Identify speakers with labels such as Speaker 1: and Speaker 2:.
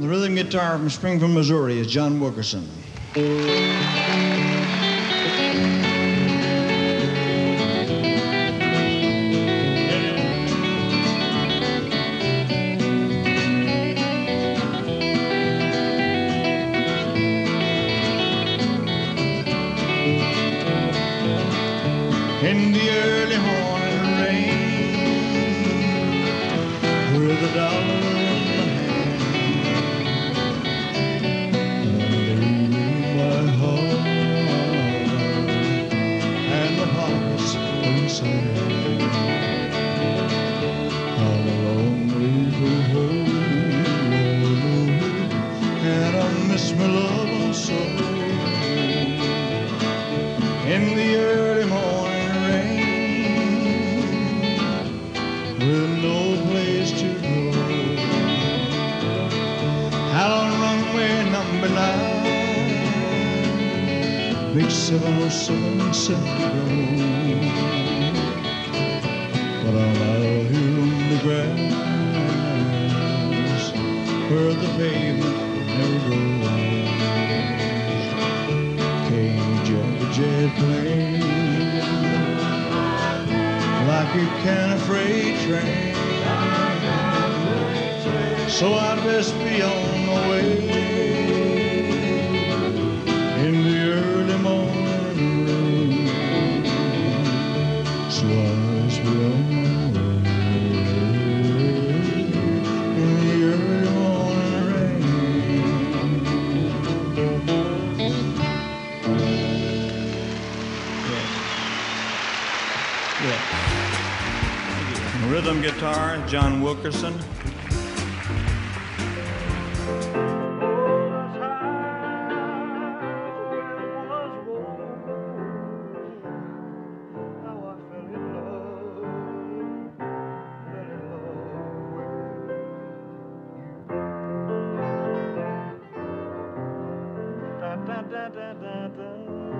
Speaker 1: On the rhythm guitar from Springfield, Missouri is John Wilkinson. In the early morning rain, with a dollar in my hand, my heart and my pockets inside. How long we go home, and I miss my love so. In the early morning with no place to go. Out on runway number 9, big 707 set to go. But I'm out here on the grass where the pavement never goes. Cage of a jet plane, like you can a freight train. So I'd best be on my way in the early morning rain. So I'd best be on my way in the early morning rain. Yeah. Rhythm guitar, John Wilkinson. Da, da, da, da, da.